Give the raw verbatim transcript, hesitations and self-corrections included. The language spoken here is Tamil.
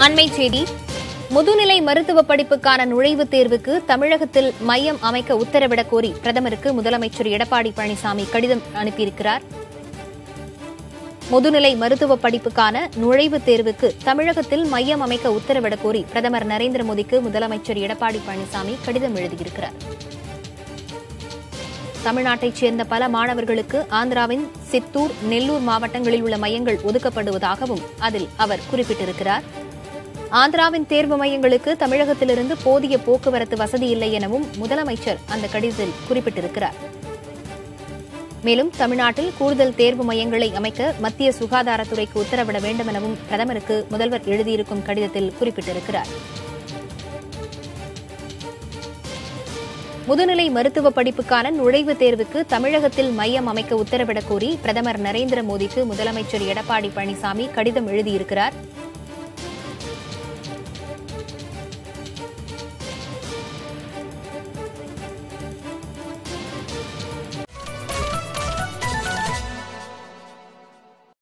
அண்மைச் செய்தி. முதுநிலை மருத்துவ படிப்புக்கான நுழைவுத் தேர்வுக்கு தமிழகத்தில் மையம் அமைக்க உத்தரவிடக் கோரி பிரதமருக்கு முதலமைச்சர் எடப்பாடி பழனிசாமி கடிதம் அனுப்பியிருக்கிறார். முதுநிலை மருத்துவ படிப்புக்கான நுழைவுத் தேர்வுக்கு தமிழகத்தில் மையம் அமைக்க உத்தரவிடக் கோரி பிரதமர் நரேந்திர மோடிக்கு முதலமைச்சர் எடப்பாடி பழனிசாமி கடிதம் எழுதியிருக்கிறார். தமிழ்நாட்டைச் சேர்ந்த பல மாணவர்களுக்கு ஆந்திராவின் சித்தூர், நெல்லூர் மாவட்டங்களில் உள்ள மையங்கள் ஒதுக்கப்படுவதாகவும் அதில் அவர் குறிப்பிட்டிருக்கிறார். ஆந்திராவின் தேர்வு மையங்களுக்கு தமிழகத்திலிருந்து போதிய போக்குவரத்து வசதி இல்லை எனவும் முதலமைச்சர் அந்த கடிதத்தில் குறிப்பிட்டிருக்கிறார். மேலும் தமிழ்நாட்டில் கூடுதல் தேர்வு மையங்களை அமைக்க மத்திய சுகாதாரத்துறைக்கு உத்தரவிட வேண்டும் எனவும் பிரதமருக்கு முதல்வர் எழுதியிருக்கும் கடிதத்தில் குறிப்பிட்டிருக்கிறார். முதுநிலை மருத்துவ படிப்புக்கான நுழைவுத் தேர்வுக்கு தமிழகத்தில் மையம் அமைக்க உத்தரவிடக் கோரி பிரதமர் நரேந்திர மோடிக்கு முதலமைச்சர் எடப்பாடி பழனிசாமி கடிதம் எழுதியிருக்கிறார்.